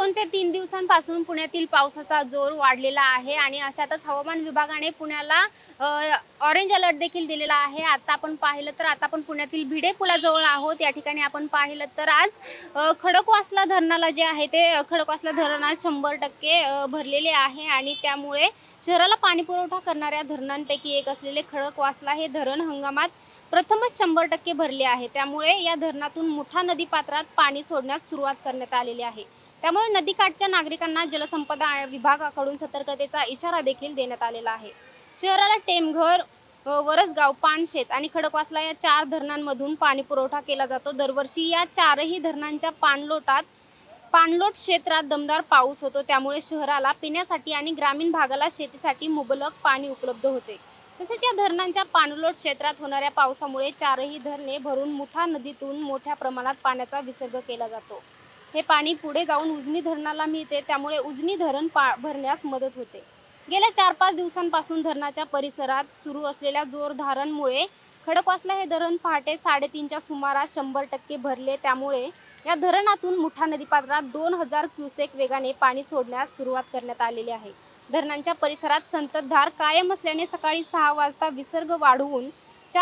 2 ते 3 दिवसांपासून पुण्यातील पावसाचा जोर वाढलेला आहे आणि अशातच हवामान विभागाने पुण्याला ऑरेंज अलर्ट देखील दिलेला आहे। आता आपण पुण्यातील भिडे पुलाजवळ आहोत। या ठिकाणी आपण पाहिलं तर आज खडकवासला धरणाला जे आहे ते खडकवासला धरण आज 100% भरलेले आहे आणि त्यामुळे शहराला पाणी पुरवठा करणाऱ्या धरणांपैकी एक असलेले खडकवासला हे धरण हंगामात प्रथमच 100% भरले आहे। त्यामुळे या धरणातून मुठा नदी पात्रात पाणी सोडण्यास सुरुवात करण्यात आलेली आहे। त्यामुळे नदीकाठच्या नागरिकांना जलसंपदा विभागाकडून सतर्कतेचा इशारा देखील देण्यात आलेला आहे। शहराला टेमघर, वरसगाव, पानशेत आणि खडकवासला या 4 धरणांमधून पाणी पुरवठा केला जातो। दरवर्षी या 4ही धरणांच्या पाणलोट क्षेत्रात दमदार पाऊस होतो। त्यामुळे शहराला पिण्यासाठी आणि ग्रामीण भागाला शेतीसाठी मुबलक पाणी उपलब्ध होते। तसेच या धरणांच्या पाणलोट क्षेत्रात होणाऱ्या पावसामुळे 4ही धरणे भरून मुठा नदीतून मोठ्या प्रमाणात पाण्याचा विसर्ग केला जातो। हे पाणी पुढे जाऊन उजनी धरणाला मिळते, त्यामुळे उजनी धरण भरण्यास मदत होते। गेल्या 4-5 दिवसांपासून धरणाच्या परिसरात सुरू असलेल्या जोरधारांमुळे खडकवासला हे धरण पहाटे 3:30च्या सुमारास 100% भरले। त्यामुळे या धरणातून मुठा नदीपात्रात 2000 क्युसेक वेगाने पाणी सोडण्यास सुरुवात करण्यात आलेली आहे। धरणांच्या परिसरात संततधार कायम असल्याने सकाळी 6 वाजता विसर्ग वाढवून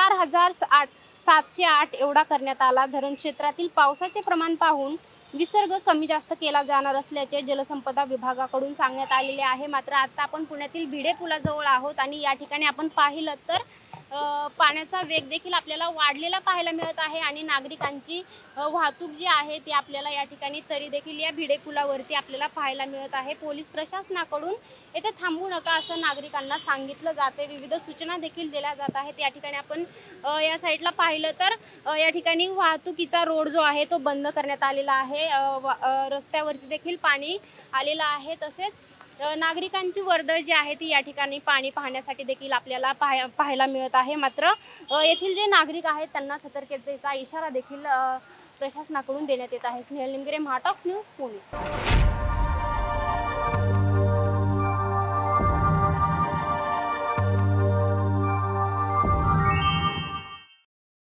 4708 एवढा करण्यात आला। धरण क्षेत्रातील पावसाचे प्रमाण पाहून विसर्ग कमी जास्त केला जाणार असल्याचे जलसंपदा विभागाकडून सांगण्यात आलेले आहे। मात्र आता आपण पुण्यातील भिडे पुलाजवळ आहोत आणि या ठिकाणी आपण पाहिलं तर पाण्याचा वेग देखील आपल्याला वाढलेला पाहायला मिळत आहे आणि नागरिकांची वाहतूक जी आहे ती आपल्याला या ठिकाणी तरी देखील या भिडे पुलावरती आपल्याला पाहायला मिळत आहे। पोलीस प्रशासनाकडून येथे थांबू नका असं नागरिकांना सांगितलं जाते। विविध सूचना देखील दिल्या जात आहेत। या ठिकाणी आपण या साईडला पाहिलं तर या ठिकाणी वाहतुकीचा रोड जो आहे तो बंद करण्यात आलेला आहे। रस्त्यावरती देखील पाणी आलेलं आहे। तसेच नागरिकांची वर्दळ जी आहे ती या ठिकाणी पाणी पाहण्यासाठी देखील आपल्याला पाहायला मिळत आहे। मात्र येथील जे नागरिक आहेत त्यांना सतर्कतेचा इशारा देखील प्रशासनाकडून देण्यात येत आहे। स्नेहल निमगिरे, महाटॉक्स न्यूज, पुणे।